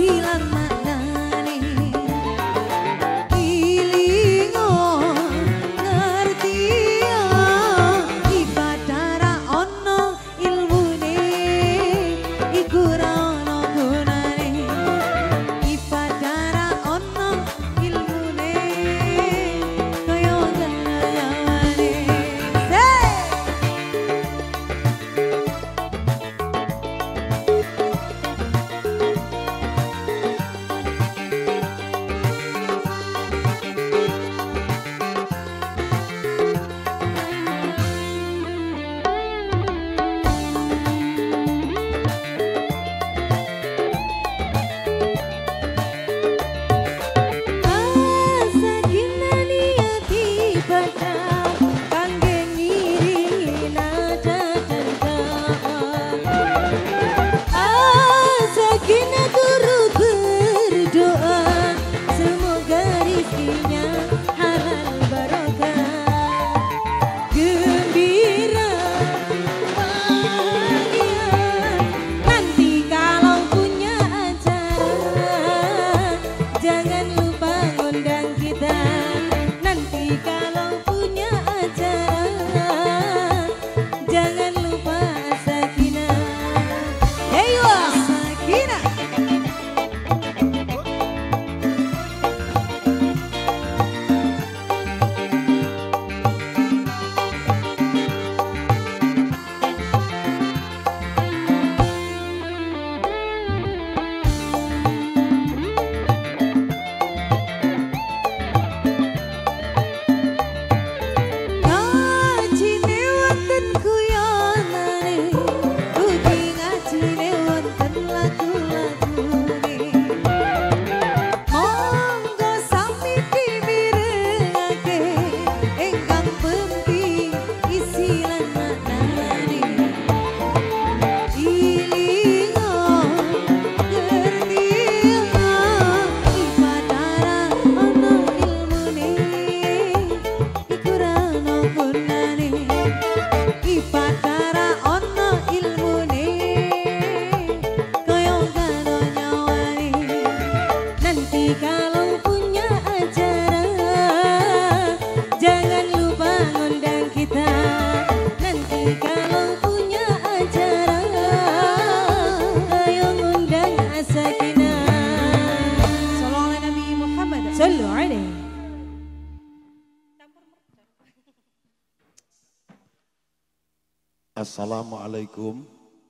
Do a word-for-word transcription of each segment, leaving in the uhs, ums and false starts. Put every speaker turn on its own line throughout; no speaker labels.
Assalamualaikum.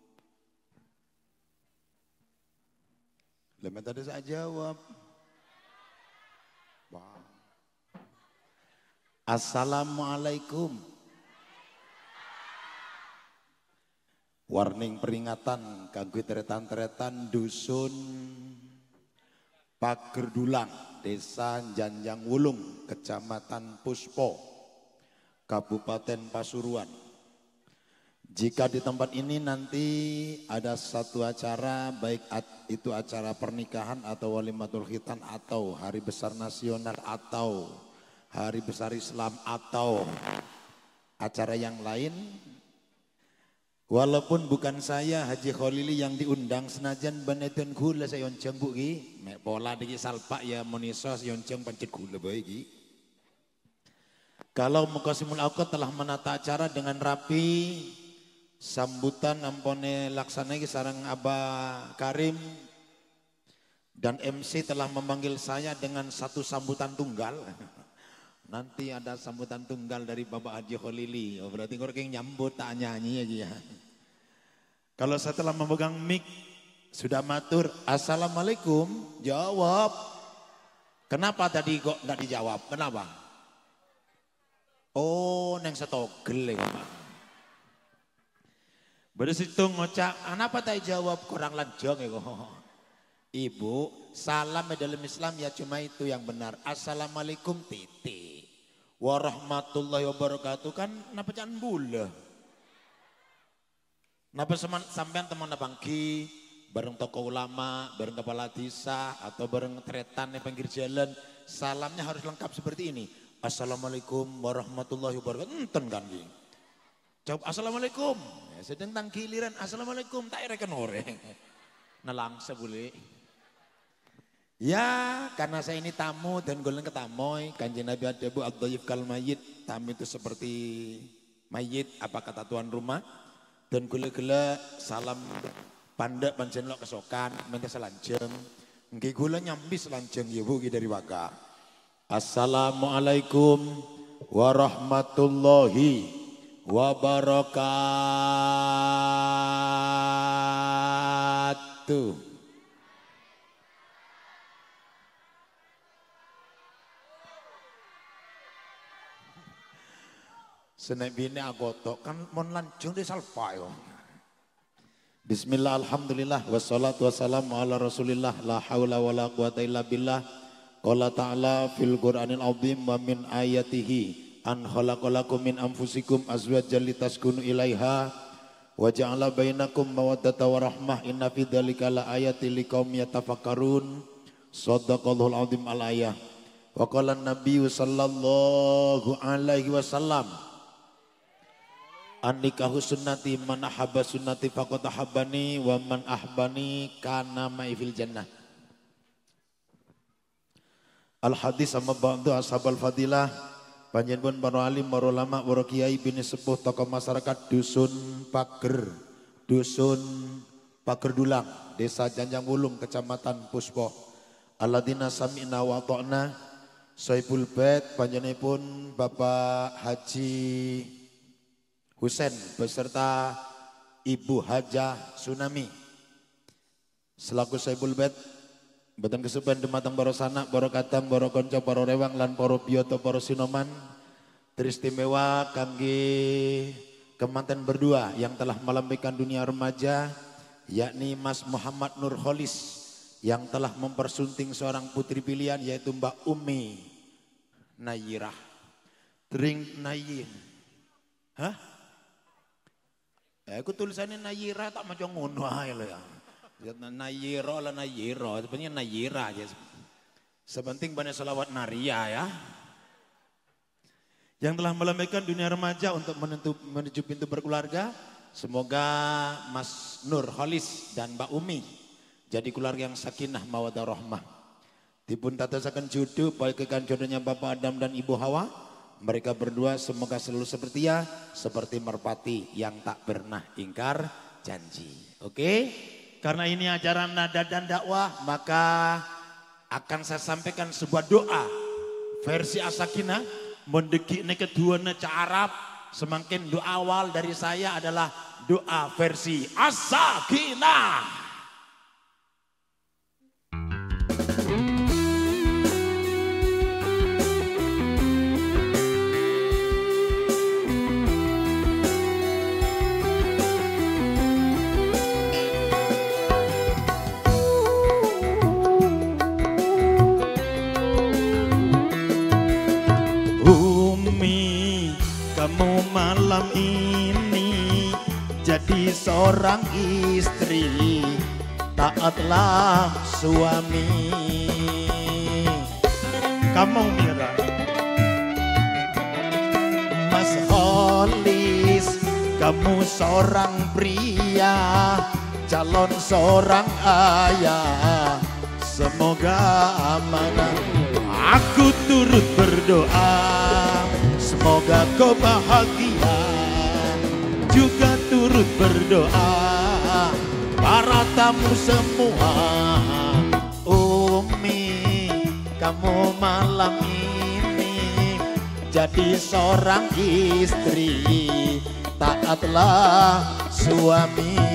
Lama tadi saya jawab. Wow. Assalamualaikum. Warning peringatan kanggo teretan-teretan dusun Pagerdulang, Desa Janjang Wulung, Kecamatan Puspo, Kabupaten Pasuruan. Jika di tempat ini nanti ada satu acara, baik itu acara pernikahan atau walimatul khitan atau hari besar nasional atau hari besar Islam atau acara yang lain, walaupun bukan saya Haji Kholili yang diundang, senajan beneten gula saya yonceng bu gi, mek pola diki salpak ya monisos yonceng pancet gula bae gi. Kalau Muqasimul Awqat telah menata acara dengan rapi, sambutan ampone laksana sarang Abah Karim dan M C telah memanggil saya dengan satu sambutan tunggal. Nanti ada sambutan tunggal dari Bapak Haji Kholili. Oh, berarti ngoreng nyambut tak nyanyi aja ya. Kalau saya telah memegang mic sudah matur Assalamualaikum, jawab. Kenapa tadi kok nggak dijawab? Kenapa? Oh, neng setogel ya Pak. Bersitu ngocak, kenapa tak jawab kurang lanjong ya kok. Ibu, salam dalam Islam ya cuma itu yang benar. Assalamualaikum titik. Warahmatullahi wabarakatuh kan napa jangan bula. Napa sampean teman bangki bareng tokoh ulama, bareng kepala desa atau bareng tretan di pinggir jalan, salamnya harus lengkap seperti ini. Assalamualaikum warahmatullahi wabarakatuh. Enten kan ki. Jawab Assalamualaikum. Ya, sedang tang giliran Assalamualaikum tak rekan orang. Nah langsa boleh. Ya, karena saya ini tamu dan goleng ketamoy, Kanjeng Nabi adabu ad-dhaif kal mayit, tamu itu seperti mayit, apa kata tuan rumah, dan gula-gula salam pandek panjenengan kesokan, minta selanjeng, nggih gula nyambi selanjeng ya Bu dari Waka. Assalamualaikum warahmatullahi wabarakatuh. Senek bini agotok kan mon lancung di salpa yo. Bismillah alhamdulillah wassalatu wassalamu ala rasulillah la haula wa la quwata illa billah. Qala ta'ala fil Qur'anil azim wa min ayatihi an khalaqalakum min anfusikum azwajan litaskunu ilaiha wa ja'ala bainakum mawaddata wa rahmah inna fi dzalika la ayatin liqaumin yatafakkarun. Shadaqallahul azim al ayah. Wa qala an-nabiy sallallahu alaihi wasallam an-nikahu sunnati man ahabba sunnati faqad ahabbani wa man ahbani kana ma'i fil jannah. Al hadis sama ba'du ashabal fadilah panjenengan para alim, para ulama, para kiai, bini sepuh, tokoh masyarakat dusun Pager, dusun Pager Dulang, desa Janjang Wulung, kecamatan Puspo. Alladzina sami'na wa ta'na Soibul Bait panjenenganipun Bapak Haji Husen beserta Ibu Hajah Tsunami selaku Saibul Bait Batan kesupen dumateng para sanak, para kadang, para kanca, para rewang lan para biyoto, para sinoman teristimewa kangge kemanten berdua yang telah melambaikan dunia remaja, yakni Mas Muhammad Nur Kholis yang telah mempersunting seorang putri pilihan yaitu Mbak Umi Nayirah. Drink Nayir. Hah? Eh, aku tulisannya Nayirah tak macam ngono ae lho ya. Nayiro lah Nayiro, sebenarnya Nayira aja. Sepenting banyak selawat Naria ya. Yang telah melambaikan dunia remaja untuk menuju, menuju pintu berkeluarga. Semoga Mas Nur Kholis dan Mbak Umi jadi keluarga yang sakinah mawaddah rahmah. Dipun tatasaken jodoh baikkan jodohnya Bapak Adam dan Ibu Hawa. Mereka berdua semoga selalu seperti ya, seperti merpati yang tak pernah ingkar janji. Oke? Karena ini ajaran nada dan dakwah, maka akan saya sampaikan sebuah doa versi As-Sakinah. Mendeki ne kedua ne Arab, semakin doa awal dari saya adalah doa versi As-Sakinah. Malam ini jadi seorang istri, taatlah suami. Kamu Mira, Mas Kholis, kamu seorang pria, calon seorang ayah. Semoga amanah. Aku turut berdoa, semoga kau bahagia, juga turut berdoa para tamu semua. Umi, kamu malam ini jadi seorang istri, taatlah suami.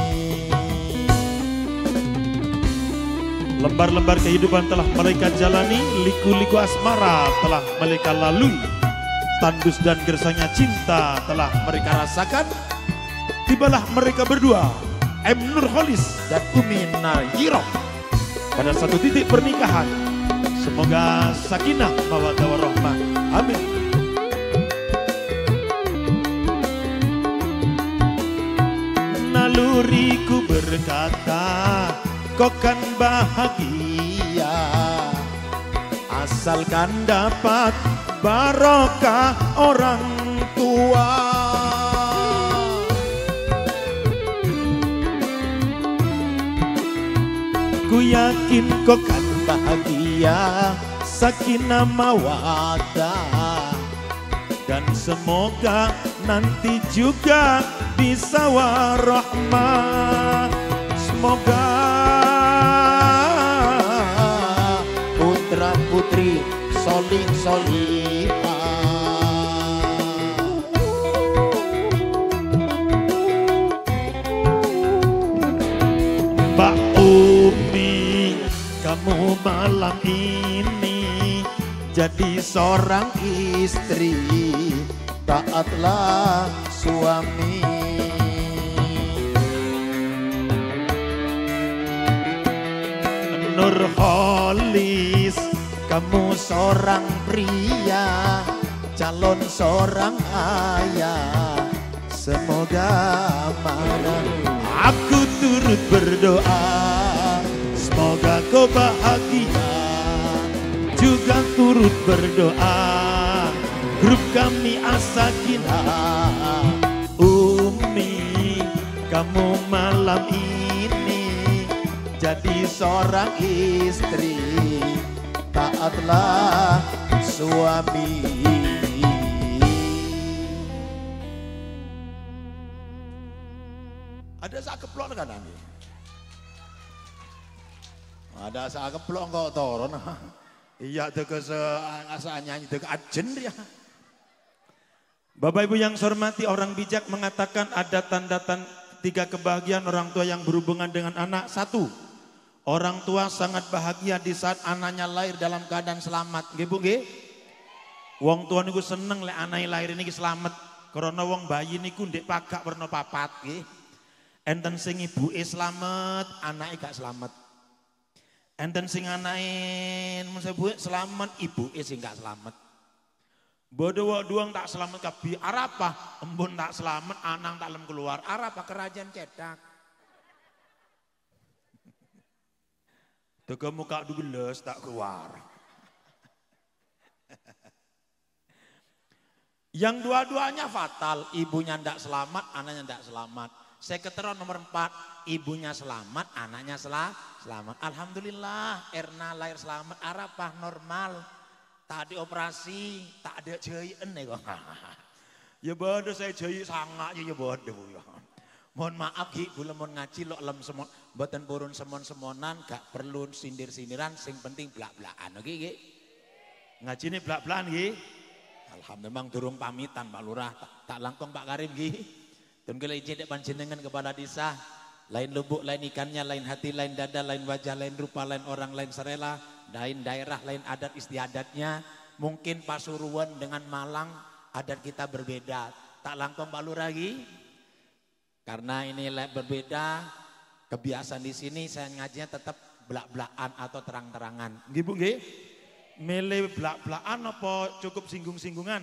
Lembar-lembar kehidupan telah mereka jalani, liku-liku asmara telah mereka lalui. Tandus dan gersangnya cinta telah mereka rasakan. Tibalah mereka berdua, M. Nur Kholis dan Umi Nayirah, pada satu titik pernikahan. Semoga sakinah mawaddah warahmah. Amin. Naluriku berkata, kau kan bahagia asalkan dapat barokah orang tua. Ku yakin kau kan bahagia, sakinah mawaddah, dan semoga nanti juga bisa warahmah. Semoga putra putri solih solihah. Mbak Umi, kamu malam ini jadi seorang istri, taatlah suami. Nurholis, kamu seorang pria, calon seorang ayah. Semoga mana aku turut berdoa, semoga kau bahagia. Juga turut berdoa grup kami As-Sakinah. Umi, kamu malam ini jadi seorang istri, taatlah suami. Ada sak keplok kan nanti? Ada sak keplok kok toron. Iya tuh ke asa nyanyi tuh ke ajen dia. Bapak Ibu yang saya hormati, orang bijak mengatakan ada tanda-tanda tiga kebahagiaan orang tua yang berhubungan dengan anak. Satu, orang tua sangat bahagia di saat anaknya lahir dalam keadaan selamat. Nggih Bu nggih? Wong tua niku seneng lek anake lahir niki selamat. Karena wong bayi niku ndek pagak werna papat nggih. Enten sing ibuke slamet, anake gak slamet. Enten sing anake mensebut selamat, ibuke sing gak slamet. Bodoh duang tak selamat kabeh. Arapa embun tak selamat, anang tak lem keluar. Arapa kerajaan cedak. Tega muka dugeles tak keluar. Yang dua-duanya fatal, ibunya ndak selamat, anaknya ndak selamat. Sekretariat nomor empat, ibunya selamat, anaknya selamat. Alhamdulillah, Erna lahir selamat, arapah normal. Tak ada operasi, tak ada jahitan nih kok. Ya bodoh saya jahit sangat ya bodoh. Mohon maaf Ki, kula mun ngaji lo lem semon, mboten purun semon-semonan, gak perlu sindir-sindiran, sing penting blak-blakan. Oke nggih? Ngaji ini blak-blakan nggih. Alhamdulillah memang durung pamitan Pak Lurah, tak, tak langkung Pak Karim nggih. Dan kalau ijin panjenengan kepala desa, lain lubuk, lain ikannya, lain hati, lain dada, lain wajah, lain rupa, lain orang, lain serela, lain daerah, lain adat istiadatnya. Mungkin Pasuruan dengan Malang adat kita berbeda. Tak langkung Pak Lurah lagi. Karena ini berbeda, kebiasaan di sini saya ngajinya tetap belak-belakan atau terang-terangan. Nggih Bu nggih? Milih belak-belakan apa cukup singgung-singgungan?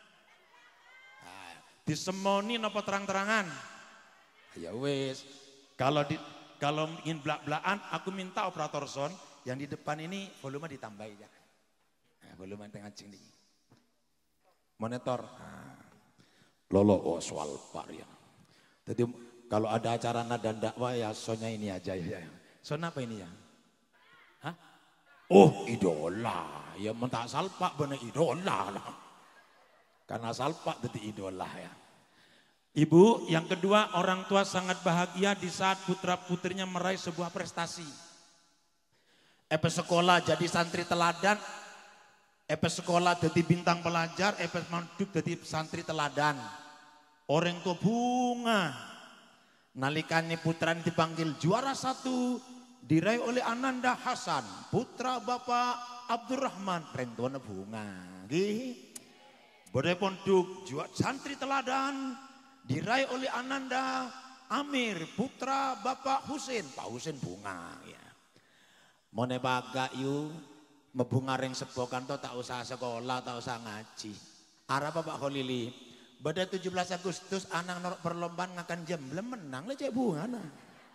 Disemoni apa terang-terangan? Ya wis. Kalau di kalau ingin belak-belakan, aku minta operator sound yang di depan ini volume ditambah ya. Nah, volume tengah cing monitor. Nah. Lolo oh soal par ya. Jadi kalau ada acara nada dakwah ya sonya ini aja ya. Son apa ini ya? Hah? Oh idola. Ya mentak salpak bener idola lah. Karena salpak jadi idola ya. Ibu, yang kedua orang tua sangat bahagia di saat putra putrinya meraih sebuah prestasi. Epe sekolah jadi santri teladan, epe sekolah jadi bintang pelajar, epe manduk jadi santri teladan. Orang tua bunga, nalikannya putra dipanggil juara satu, diraih oleh Ananda Hasan, putra Bapak Abdurrahman, rentuana bunga. Gih. Bodai ponduk juara santri teladan diraih oleh Ananda Amir putra Bapak Husin, Pak Husin bunga ya. Mone baga yu mebunga reng sepokan to tak usah sekolah, tak usah ngaji. Arah Pak Kholili. Pada tujuh belas Agustus anak norok perlombaan ngakan jemblem menang lah cek bunga nah.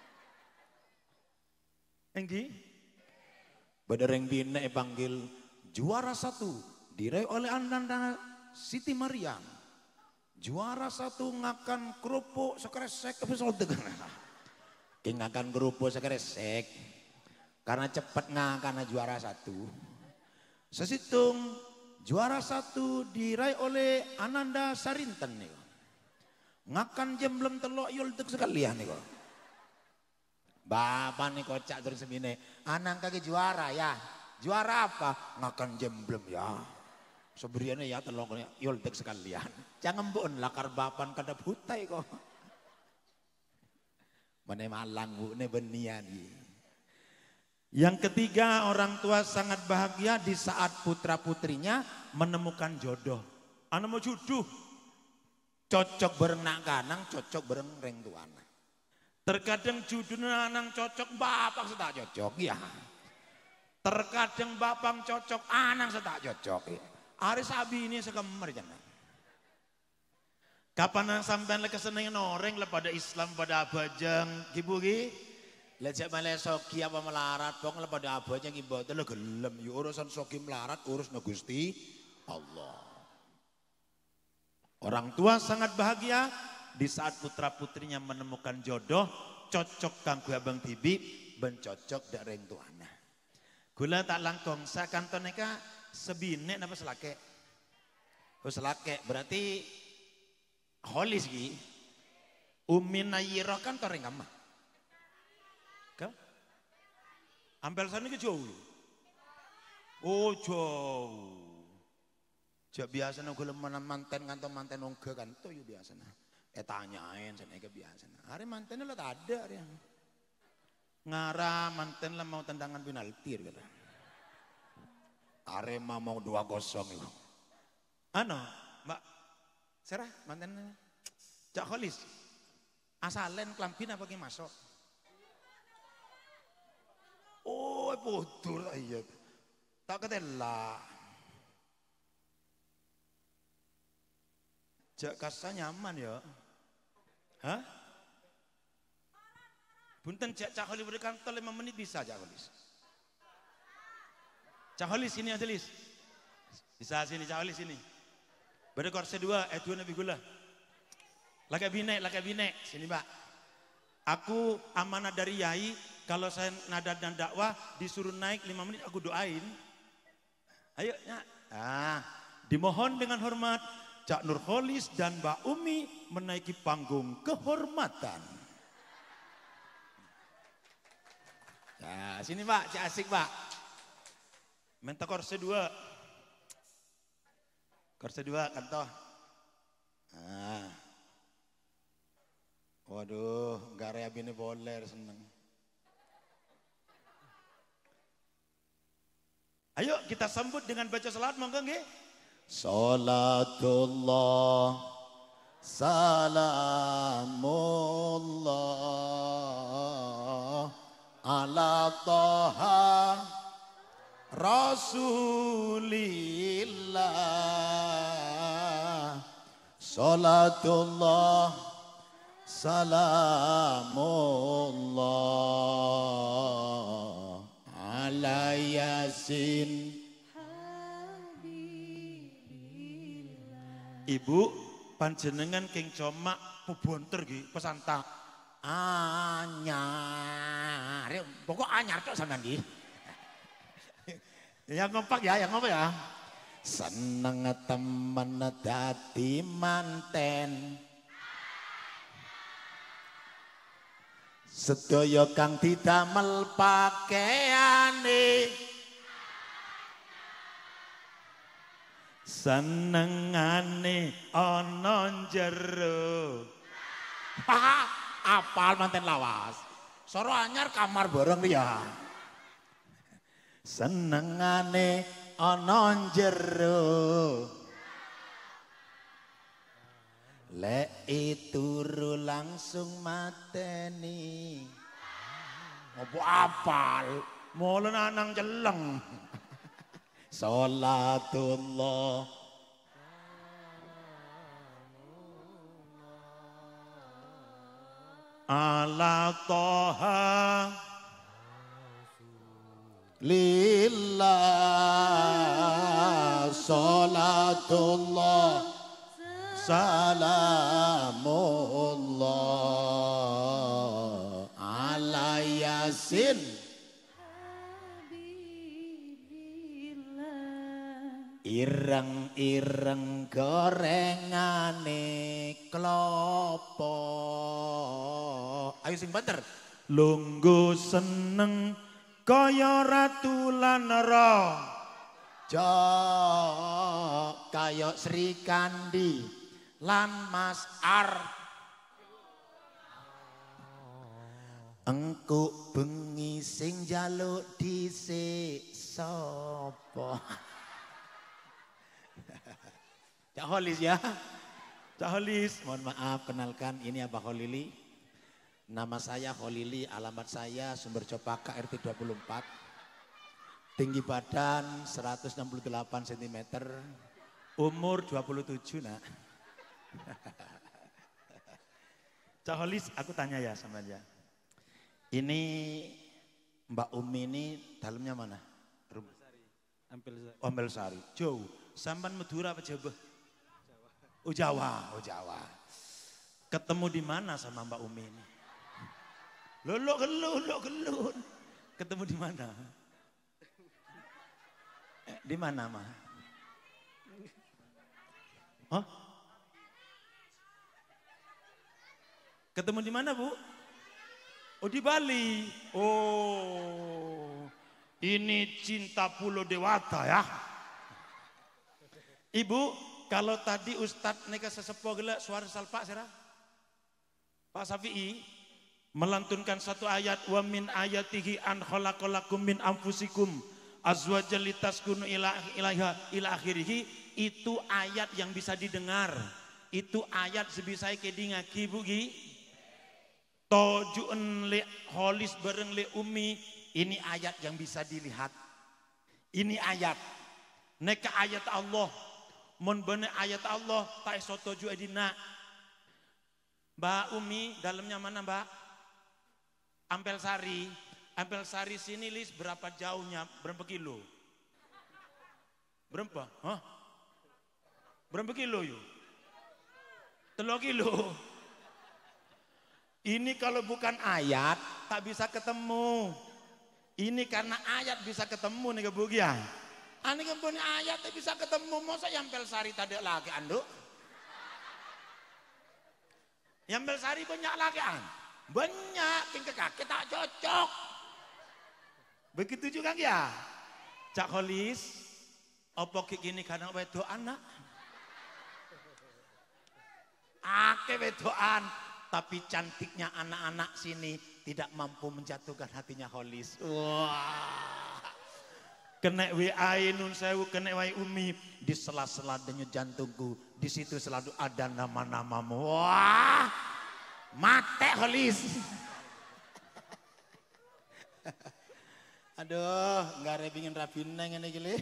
Enggi. Pada reng bina panggil juara satu diraih oleh Ananda Siti Mariam, juara satu ngakan kerupuk sekresek episode ngakan kerupuk sekresek Karena cepet nggak, karena juara satu. Sesitung juara satu diraih oleh Ananda Sarinten nih. Ngakan jam belum telok yul tek sekalian nih kok. Bapak nih kocak terus semine. Anang kaki juara ya. Juara apa? Ngakan jam belum ya. Seberiannya ya telok yul tek sekalian. Jangan bon lakar bapan kada putai kok. Mana malang bu ne benian. Yang ketiga, orang tua sangat bahagia di saat putra putrinya menemukan jodoh. Anak mau jodoh, cocok bareng nak kanang, cocok bareng reng tuana. Terkadang jodohnya anang cocok, bapak setak cocok ya. Terkadang bapak cocok, anang setak cocok. Hari sabi ini sekemer jangan. Kapan sampai lagi kesenangan orang lah pada Islam pada abajang, gibugi. Lejak malah soki apa melarat, pokoknya pada abajang ibadah lah gelem. Ya urusan soki melarat, urus Gusti Allah. Orang tua sangat bahagia di saat putra putrinya menemukan jodoh, cocok kangku abang tibi, bencocok dak reng tuana. Gula tak langkong, saya kanton neka sebine apa selake? Oh selake, berarti holis gi. Umin nayiro kan toreng kamah. Kau? Ampel sana ke jauh. Oh jauh. Jak biasa nak gula mana manten kantong manten ongke kan tu you biasa na. Eh tanyain sana ke biasa na. Hari manten lah tak ada hari. Ngara manten lah mau tendangan penalti kata. Arema mau dua kosong itu. Ano, Mbak, serah manten. Cak Kholis. Asalen kelampin apa yang masuk? Oh, bodoh lah iya. Tak ketela. Jak kasa nyaman ya. Hah? Punten Cak Cak Kholis beri kantor lima menit bisa Cak Kholis. Cak Kholis sini aja Lis. Bisa sini Cak Kholis sini. Beri korse dua, eh dua nabi gula. Laka binek, laka binek. Sini Mbak. Aku amanah dari Yai. Kalau saya nada dan dakwah disuruh naik lima menit aku doain. Ayo ya. Ah, dimohon dengan hormat Cak Nur Kholis dan Mbak Umi menaiki panggung kehormatan. Ya, sini Pak, Cak asik Pak. Minta korse dua. Korse dua kantoh. Ah. Waduh, gak rea bini boler seneng. Ayo kita sambut dengan baca salat monggo nggih. Salatullah salamullah ala toha rasulillah. Salatullah salamullah ala yasin. Ibu panjenengan king comak pebonter nggih pesanta anyar. Pokok anyar tok sampean nggih. Ya ngompak ya, yang ngompak ya. Seneng temen dadi manten. Sedaya kang didamel pakaiane senengane ana njero. Apal manten lawas. Soro anyar kamar bareng ya. Senengane ana njero. Lek turu langsung mateni. Apa apal? Molen anang jeleng. Salatullah ala toha lillah. Salatullah salamullah ala yasin. Ireng-ireng gorengane klopo. Ayo sing banter. Lungguh seneng kaya ratu lan raja, kaya Sri Kandi lan Mas Ar. Engkuk bengi sing njaluk dhisik sapa? Cak Holis ya. Cak Holis, mohon maaf, kenalkan ini Abah Holili. Nama saya Holili, alamat saya Sumber Copaka R T dua puluh empat. Tinggi badan seratus enam puluh delapan sentimeter. Umur dua puluh tujuh nak. Cak Holis, aku tanya ya sama dia. Ini Mbak Umi ini dalamnya mana? Ampel Sari. Jauh. Sampan Madura apa Jawa? Oh Jawa, oh Jawa. Ketemu di mana sama Mbak Umi ini? Lolo gelun, lolo gelun. Ketemu di mana? Eh, di mana mah? Hah? Ketemu di mana Bu? Oh di Bali. Oh, ini cinta Pulau Dewata ya. Ibu, kalau tadi Ustadz neka sesepuh gila suara salpak sira. Pak Syafi'i melantunkan satu ayat wa min ayatihi an khalaqalakum min anfusikum azwajan litaskunu ila ilaiha ila akhirih. Itu ayat yang bisa didengar. Itu ayat sebisa ke dingaki Bu Gi. Tojuun le holis bareng le umi. Ini ayat yang bisa dilihat. Ini ayat. Neka ayat Allah. Mun bener ayat Allah tak sotoju adina. Mbak Umi dalamnya mana Mbak? Ampel Sari. Ampel Sari sini Lis berapa jauhnya? Berapa kilo? Berapa? Hah? Berapa kilo yuk? Telur kilo. Ini kalau bukan ayat tak bisa ketemu. Ini karena ayat bisa ketemu nih kebugian. Ani kan punya ayat bisa ketemu, masa Yampel Sari tadi lagi anduk? Yampel Sari banyak lagi an, banyak tingkat kaki tak cocok. Begitu juga ya, Cak Holis, opo gini kadang wedo anak, ake wedoan, tapi cantiknya anak-anak sini tidak mampu menjatuhkan hatinya Holis. Wah. Kena W A nun sewu, kena W A Umi di sela-sela denyut jantungku. Di situ selalu ada nama-namamu. Wah, mate Holis. Aduh, nggak rebingin rabin neng ini gile.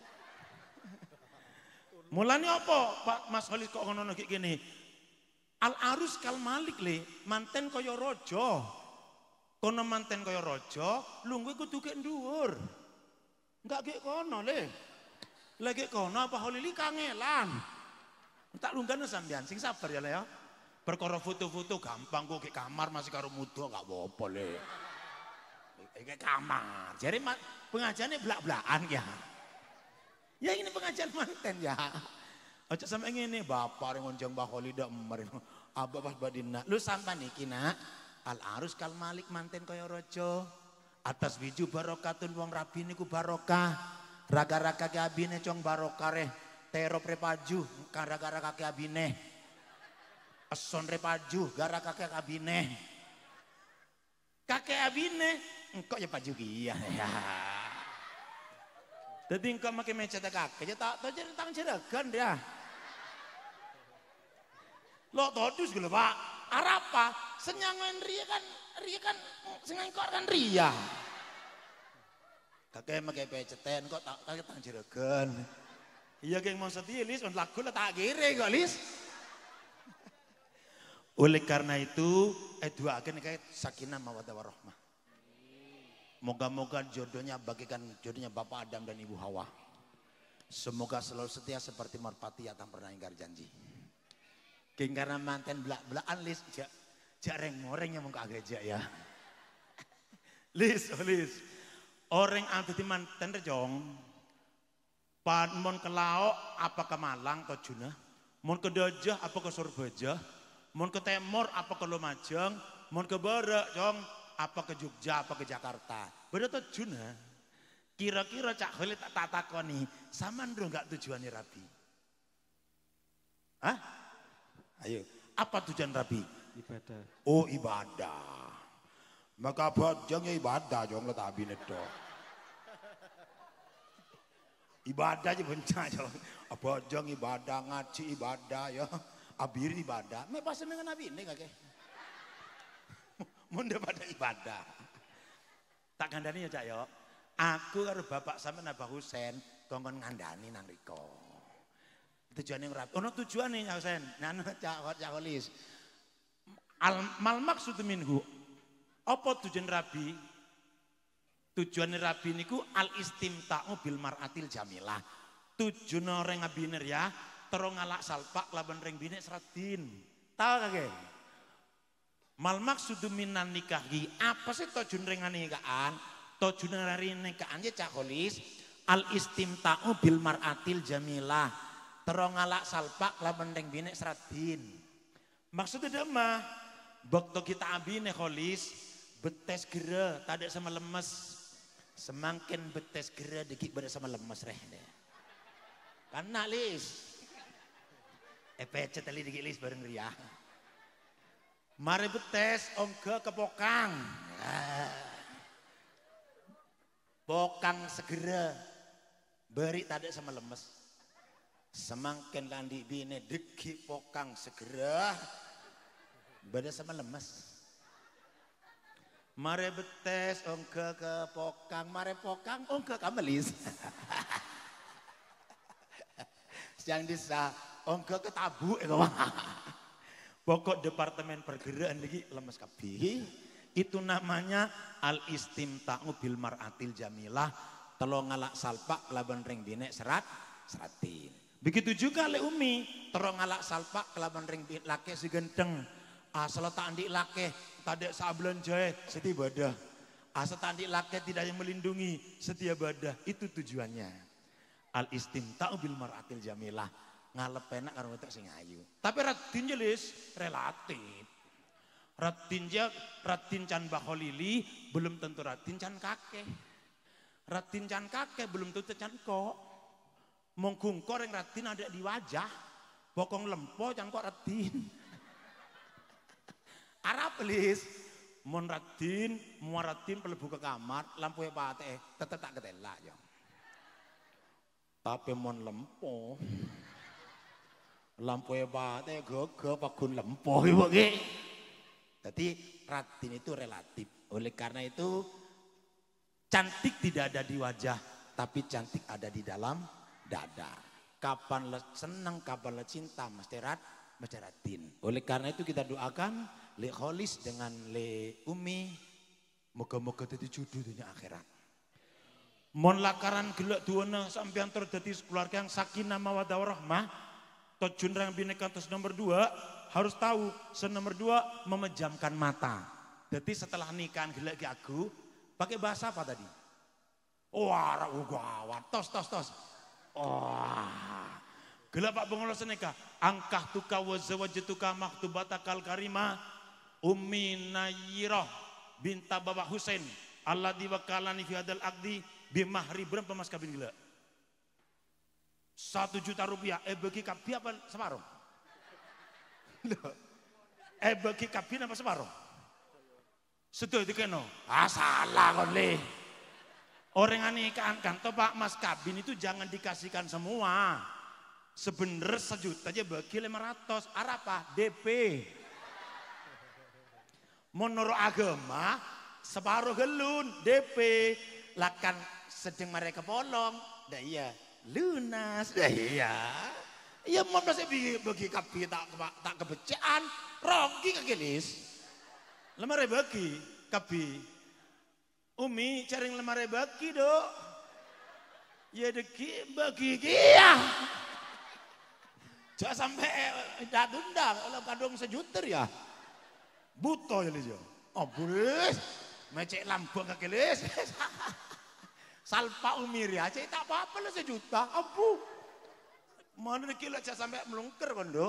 Mulanya apa Pak Mas Holis kok ngono kayak gini? Al arus kal malik le, manten koyo rojo. Kono manten koyo rojo, lungguh kudu kek dhuwur. Enggak kayak kono le, lagi kono apa Holili kangelan, tak lunggan sambian, sing sabar ya le ya. Perkara foto-foto gampang kok ke kamar masih karo muda enggak apa-apa le. Ke kamar, jadi pengajiannya belak-belakan ya. Ya ini pengajian manten ya. Ojo sampe ngene bapak ngonjong Mbah Holi dak emer. Abah pas badina, lu sampan iki nak. Al arus kal malik manten kaya raja. Atas biju barokatun wong rabi niku barokah. Raga-raga ke abine cong barokah reh. Tero prepaju gara-gara kaki abine. Eson repaju gara kaki abine. Kakek abine engkau ya paju kia ya. Jadi engkau makin meja kakek ya tak tahu jadi tangan jeragan dia. Lo todus gitu Pak. Arapa senyangan ria kan ria kan sengankor kan ria. Kakek makai peceten kok tak tak tang jeragan. Iya geng mau setia Lis, on lagu lah tak kiri kok Lis. Oleh karena itu, eh dua agen kayak sakinah mawaddah warahmah. Moga-moga jodohnya bagikan jodohnya Bapak Adam dan Ibu Hawa. Semoga selalu setia seperti merpati yang tak pernah ingkar janji. Geng karena manten belak-belakan Lis, jak jak reng-moreng yang mau kagak ya. Lis, oh Lis. Orang anti manten rejong.
Pan mon ke Laok apa ke Malang atau Juna? Mon ke Dajah apa ke Surabaya? Mon ke Timur apa ke Lumajang? Mon ke Barat jong apa ke Jogja apa ke Jakarta? Beda tuh Juna. Kira-kira Cak Khalid tak takoni, saman dong nggak tujuannya Rabi? Hah? Ayo, apa tujuan Rabi?
Ibadah.
Oh ibadah. Maka bojongnya ibadah jong lo tak binet dong. Ibadah aja bencana jong. Bojong ibadah, ngaji ibadah ya. Abir ibadah. Me pas dengan Nabi ini kakek. Munda pada ibadah. Tak kandani ya Cak yo. Aku karo bapak sama Nabah Husen kongkon ngandani nang riko. Tujuannya ngerapi. Ono tujuannya Cak Husen. Nano Cak Cak Holis. Al mal maksud minhu. Apa tujuan Rabi? Tujuan Rabi niku al istimta'u bil mar'atil jamilah. Tujuan orang ngabiner ya, terong ngalak salpak laban reng bine seratin. Tahu kakek? Mal maksud minan nikahi. Apa sih tujuan reng nikahan? Tujuan hari nikahan ya Cak Holis. Al istimta'u bil mar'atil jamilah. Terong ngalak salpak laban reng bine seratin. Maksudnya mah, waktu kita abine Holis, betes gera, tak sama lemes. Semakin betes gera dikit pada sama lemes reh deh. Karena lis. E pecet tali dikit lis bareng ria. Mari betes ongke ke Pokang. Pokang segera beri tadi sama lemes. Semakin landi bine dikit Pokang segera beda sama lemes. Mare betes ongke ke Pokang, mare Pokang ongke kamelis. Siang disa ongke ke Tabu eh pokok departemen pergeraan lagi lemes kabeh. Itu namanya al istimta'u bil mar'atil jamilah, telo ngalak salpak laban ring bine serat seratin. Begitu juga le Umi, telo ngalak salpak laban ring lake si genteng. Asal tak andik lake tadek sablon jahe setia badah. Asal tak andik lake tidak yang melindungi setia badah. Itu tujuannya. Al istimta'u bil mar'atil jamilah. Ngalep enak karo wetok sing ayu. Tapi ratin jelis relatif. Ratin ja ratin can bakholili belum tentu ratin can kakek. Ratin can kakek belum tentu can kok. Mongkung koreng ratin ada di wajah. Bokong lempo can kok ratin. Arab lis, mon ratin, muaratin pelebu ke kamar, lampu pate, tetep tak ketela ya. Tapi mon lempo, lampu pate gege pakun lempo ibu ge. Jadi ratin itu relatif. Oleh karena itu cantik tidak ada di wajah, tapi cantik ada di dalam dada. Kapan le senang, kapan le cinta, mesti rat, mesti ratin. Oleh karena itu kita doakan. Le Holis dengan Le Umi moga-moga dadi jodoh dunia akhirat. Mon lakaran gelek duwana sampeyan tur dadi keluarga yang sakinah mawaddah warahmah. Tujuan rang bineka terus nomor dua harus tahu senomor dua memejamkan mata. Jadi setelah nikahan gelek ki aku pakai bahasa apa tadi? Wah, gawat. Tos tos tos. Wah. Gelek Pak pengulas nikah. Angkah tuka wa zawajtuka maktubatakal karimah. Ummi Nayyirah binta Bapak Husain alladzi wakalani fi hadal aqdi bimahri berapa mas kabin gila? Satu juta rupiah. Eh bagi kabi apa separuh? Eh bagi kabin apa separuh? Setuju itu keno. Ah salah kon le. Orang nikahan kan toh Pak mas kabin itu jangan dikasihkan semua. Sebener sejuta aja bagi lima ratus. Apa? D P. Menurut agama separuh gelun D P lakan sedang mereka bolong dah iya lunas dah iya iya mau saya bagi bagi kapi tak tak kebecaan rogi kegelis lemare bagi kapi Umi cari lemare bagi do ya deki bagi iya jangan sampai datundang kalau kadung sejuter ya. Buto ya Lis ya. Oh boleh. Mecek lambung kaki Lis.
Salpa umiri aja tak apa-apa lah sejuta. Abu. Mana kilo aja sampai melungker kondok.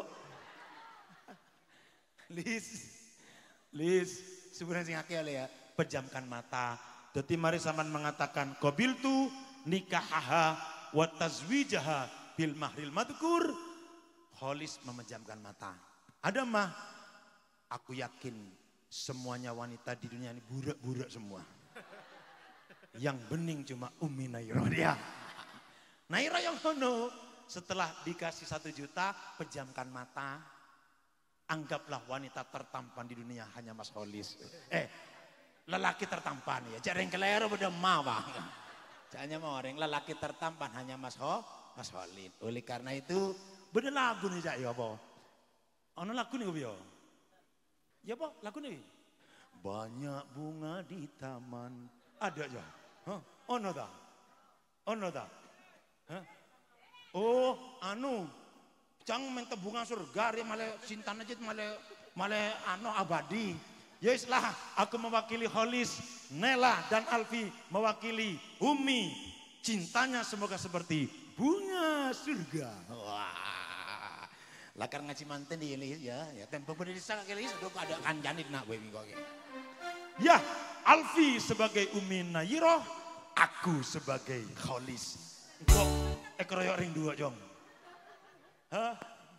Lis. Lis. Sebenarnya sing akeh ya. Pejamkan mata. Jadi mari sampean mengatakan qabiltu nikahaha wa tazwijaha bil mahril madkur. Kholis memejamkan mata. Ada mah, aku yakin semuanya wanita di dunia ini burak-burak semua. Yang bening cuma Umi Nairo dia. Nairo yang hono setelah dikasih satu juta, pejamkan mata. Anggaplah wanita tertampan di dunia hanya Mas Kholis. Eh, lelaki tertampan ya. Jarang kelero pada mawang. Jangan mau orang lelaki tertampan hanya Mas Ho, Mas Kholis. Oleh karena itu, bener lagu nih Cak ya apa? Ono lagu nih ya? Ya apa lagu nih? Banyak bunga di taman. Ada aja. Hah? Ono ta? Ono ta? Hah? Oh, anu. Cang minta bunga surga ya malah cintan aja malah malah anu abadi. Ya islah aku mewakili Kholis, Nela dan Alfi mewakili Umi. Cintanya semoga seperti bunga surga. Wah. Lakar ngaji manten di ini ya, ya tempo bener disang kali sudah ada kanjanit nak gue minggu ya, Alfi sebagai Umi Nairo, aku sebagai Kholis. Kok ekroyok ring dua jong? Hah?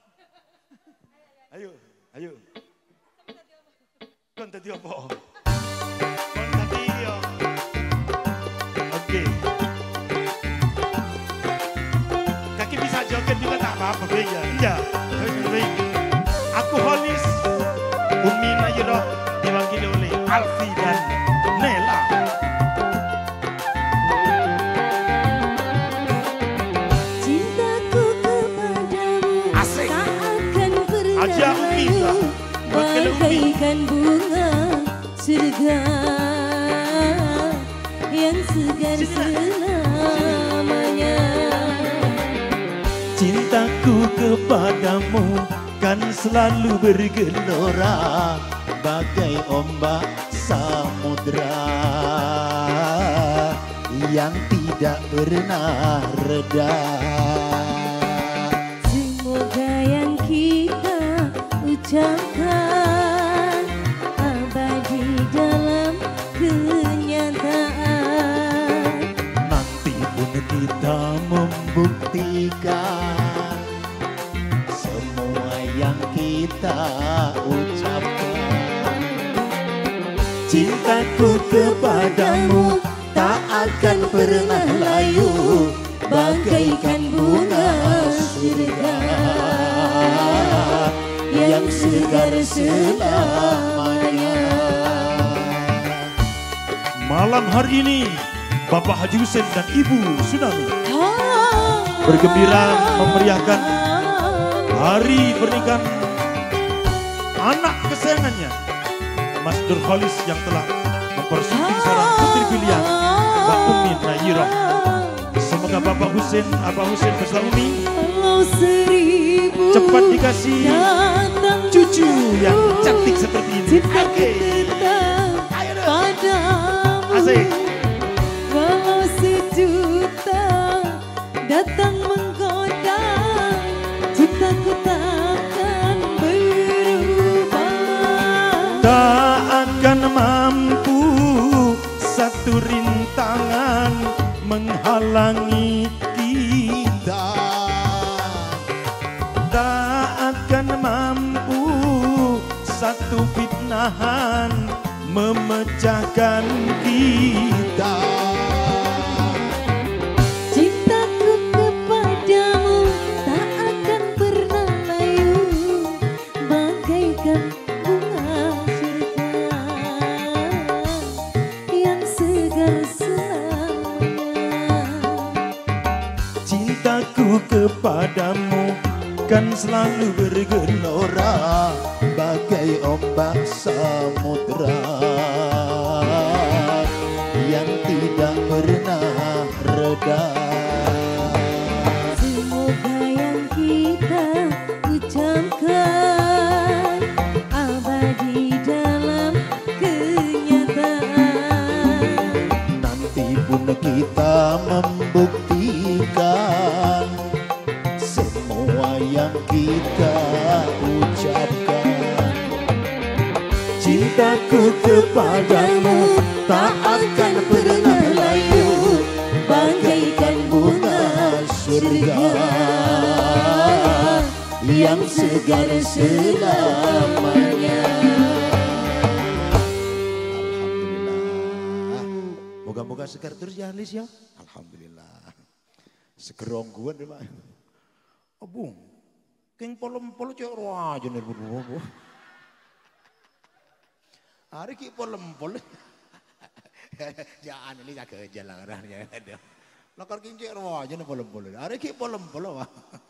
Ayo, ayo. Kon tadi apa? Kon tadi yo. Oke. Kaki bisa joget juga tak apa-apa ya. Iya. Aku Kholis, Umi Nairo diwakili oleh Alfi dan Nela.
Cintaku kepadamu
Asik.
tak akan pernah
Aja Umi lah.
bagaikan bunga surga yang segar selamanya.
Cintaku kepadamu kan selalu bergelora bagai ombak samudra yang tidak pernah reda.
Semoga yang kita ucapkan abadi dalam kenyataan.
Nanti pun kita membuktikan semua yang kita ucapkan. Cintaku kepadamu tak akan pernah layu bagaikan bunga surga yang segar selamanya. Malam hari ini Bapak Haji Hussein dan Ibu Tsunami bergembira memeriahkan hari pernikahan anak kesayangannya Mas Dur Kholis yang telah mempersunting seorang putri pilihan Mbak Umi Nairo. Semoga Bapak Hussein, Abah Hussein bersama Umi cepat dikasih cucu yang cantik seperti ini. Oke. Asik.
Walau sejuta datang menggoda, cintaku takkan berubah.
Tak akan mampu satu rintangan menghalangi kita. Tak akan mampu satu fitnahan memecahkan kita.
Cintaku kepadamu tak akan pernah layu bagaikan bunga surga yang segar selamanya.
Cintaku kepadamu kan selalu bergelora bagai ombak samudra yang tidak pernah reda.
Semoga yang kita ucapkan abadi dalam kenyataan.
Nanti pun
kita membuktikan semua yang kita ucapkan. Cintaku kepadamu tak akan pernah layu, bagaikan bunga surga yang segar selamanya. Alhamdulillah. Moga-moga segar terus ya Lis ya. Alhamdulillah. Segerongguan deh Pak. Abung, keng polem-polem cek aja nih bu. Hari ki polem-polem. Jangan ini jaga jalan arahnya. Lakar keng cek aja nih polem-polem. Hari ki polem-polem.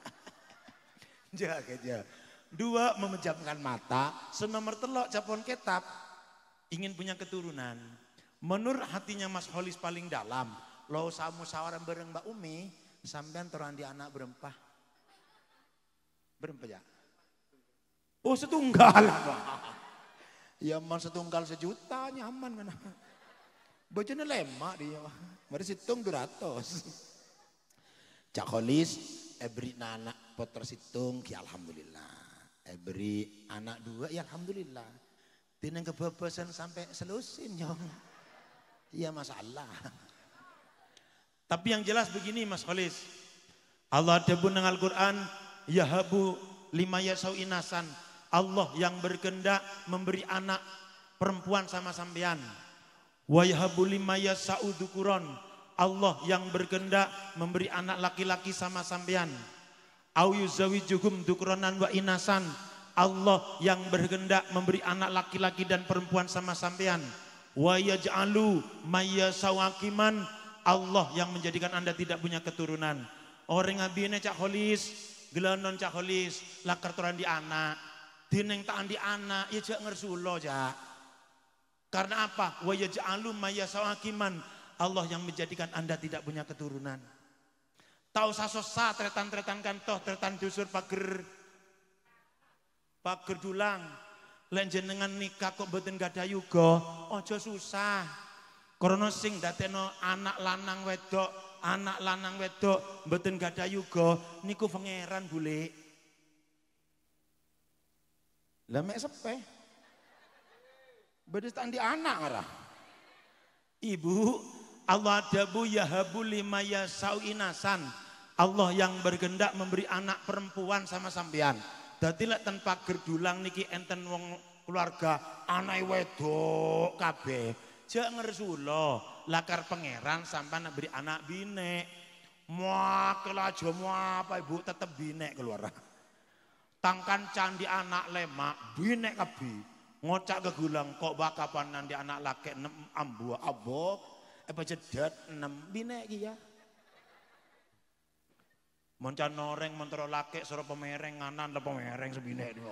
Jaga aja. Dua, memejamkan mata. Senomor telok capon ketap. Ingin punya keturunan. Menurut hatinya Mas Holis paling dalam. Lo samu sawaran bareng Mbak Umi. Sampean terang di anak berempah. Berempah ya? Oh setunggal. Ya man setunggal sejuta nyaman kan. Bojone lemak dia. Mari situng dua ratus. Cak Holis. Ebri anak poter situng ya alhamdulillah. Ebri anak dua ya alhamdulillah. Tineng kebebasan sampai selusin nyong. Ya masalah. Tapi yang jelas begini Mas Kholis. Allah debun dengan Al-Quran. Yahabu lima yasau inasan. Allah yang berkehendak memberi anak perempuan sama sampean. Wa yahabu lima yasau dukuron. Allah yang berkehendak memberi anak laki-laki sama sampean. Au yuzawijuhum dukronan wa inasan. Allah yang berkehendak memberi anak laki-laki dan perempuan sama sampean. Wa yaj'alu mayyasawakiman. Allah yang menjadikan Anda tidak punya keturunan. Orang ngabine Cak Holis, gelonon Cak Holis, lakar turan di anak. Dineng ta'an di anak, ya jak ngersulo Cak. Karena apa? Wa yaj'alu mayyasawakiman. Allah yang menjadikan Anda tidak punya keturunan. Tahu sasosa tretan-tretan kantoh, tretan dusur pager. Pager dulang. Lenjenengan nikah kok mboten gadah yuga, aja susah. Karena sing dadekno anak lanang wedok, anak lanang wedok mboten gadah yuga niku pangeran bule. Lah mek sepe. Bedes tak di anak arah. Ibu Allah dabu yahabu lima yasau inasan. Allah yang berkehendak memberi anak perempuan sama sampean. Dadi lek ten pager dulang niki enten wong keluarga anak wedok kabeh. Jak ngersula lakar pangeran sampean beri anak bine. Muakel aja apa ibu tetep bine keluar. Tangkan candi anak lemak bine kabeh. Ngocak kegulang kok bakapan nanti anak laki enam ambu abok. Apa jedat enam bine iki ya. Moncan noreng mentero laki suruh pemereng nganan le pemereng sebine iki.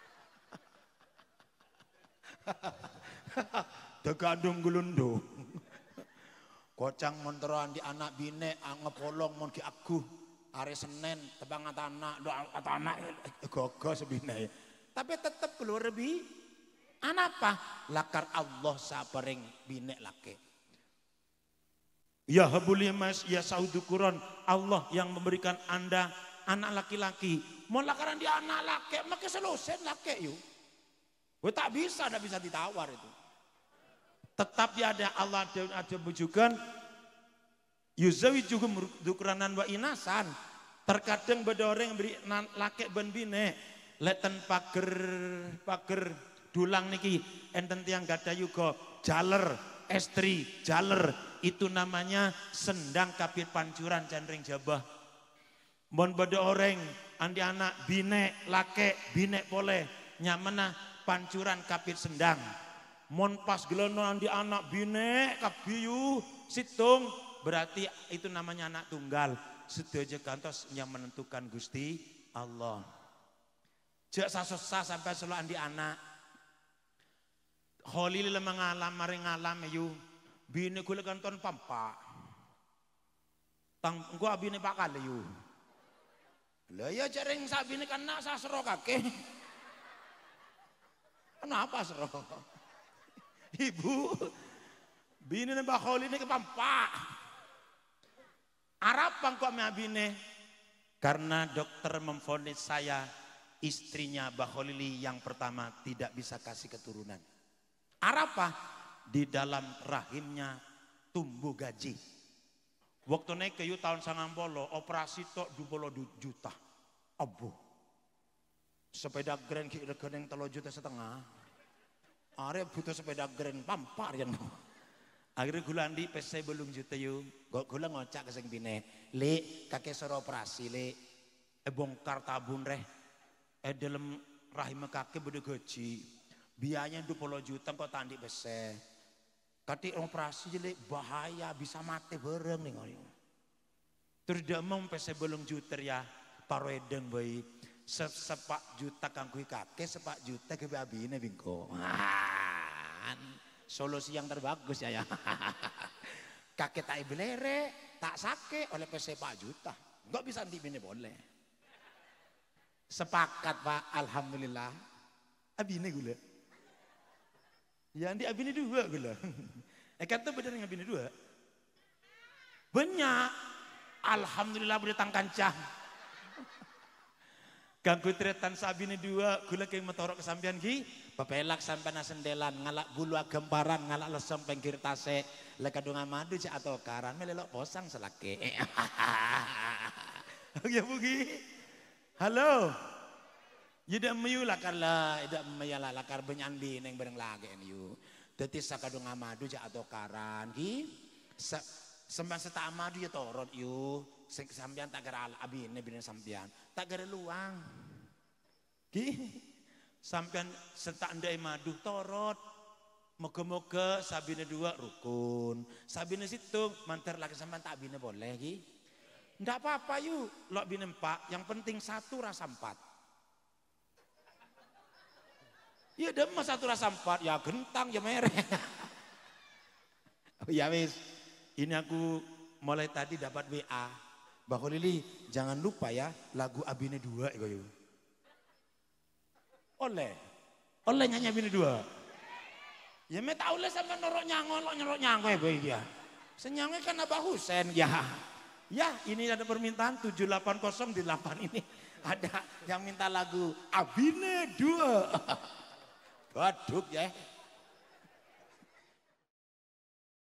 Tegandung gelundung. Kocang mentero andi anak bine ngepolong mon ki aguh hari Senin tebang anak doa anak gogo sebine. Tapi tetep keluar lebih anak apa? Lakar Allah sabareng bine laki. Ya habulimas ya saudukuron. Allah yang memberikan Anda anak laki-laki. Mau lakaran dia anak laki, maka selesai laki yuk. Oh, tak bisa, tak bisa ditawar itu. Tetap ya ada Allah ada, ada bujukan. Yuzawijuhum dukuranan wa inasan. Terkadang beda orang yang beri laki ben bine. Leten pager pager dulang niki enten tiang gada yuga jaler estri jaler. Itu namanya sendang kapit pancuran candring jabah. Mon beda orang andi anak bine lake bine boleh nyamana pancuran kapit sendang. Mon pas gelono andi anak bine kabiyu situng berarti itu namanya anak tunggal. Sedaja kantos yang menentukan Gusti Allah. Jak sasosa sampai selalu andi anak. Kholil mengalam mari ngalam yu. Bini kule kanton pampa. Tang engko abine Pak Kaleyu. Lah ya jaring sabine kan nak sasro kakek. Kenapa sro? Ibu bini Mbak Kholi ini ke pampa.
Arapang kok me abine? Karena dokter memvonis saya istrinya Mbah Kholili yang pertama tidak bisa kasih keturunan. Arapa? Di dalam rahimnya tumbuh gaji. Waktu naik ke yu tahun sangang polo, operasi tok dua puluh juta. Abu. Sepeda grand ki regane telu juta setengah. Are butuh sepeda grand pampar ya. Akhirnya gula andi pese belum juta yu. Gula ngocak ke sing bine. Le kakek suruh operasi le. E bongkar tabun reh. E dalam rahim kakek beda gaji. Biayanya dua puluh juta kok tandi pese. Kati operasi jadi bahaya bisa mati bareng nih ngomong. Terus dia mau pese belum juta ya. Paruedeng bayi. Sepak juta kangkui kakek, sepak juta ke babine bingko. Solusi yang terbagus ya ya. Kakek tak ibelere, tak sake oleh sepak juta. Enggak bisa dibine boleh. Sepakat Pak, alhamdulillah. Abine gula. Ya di abine dua gula. Eh kata bener yang abine dua. Banyak. Alhamdulillah boleh tangkancah. Ganggu tretan sabine dua, gula kayak motorok kesampian ki, papelak sampai nasendelan, ngalak bulu agemparan, ngalak lesem pengkir tase, lekadung amadu cak atau karan, melelok posang selake. Oke bugi, halo, tidak meyu lakar lah, tidak meyala lakar benyandi neng bareng lagi yu, tetis sakadung amadu cak atau karan ki, sembang seta amadu ya torot yu. Sampian tak gara ala abine bine sampian tak gara luang ki sampian setak ndai madu torot moga-moga sabine dua rukun sabine situ mantar lagi sampean tak bine boleh ki ndak apa-apa yuk lo bine empat yang penting satu rasa empat ya demen satu rasa empat ya gentang ya mereh. Oh ya wis ini aku mulai tadi dapat W A Mbah Kholili, jangan lupa ya lagu Abine dua iko. Oleh. Oleh nyanyi Abine dua. Ya me tak oleh sama norok nyango, norok nyango ya boy ya. Senyango kan Abah Husen ya. Ya, ini ada permintaan tujuh delapan nol delapan ini ada yang minta lagu Abine dua. Waduh ya.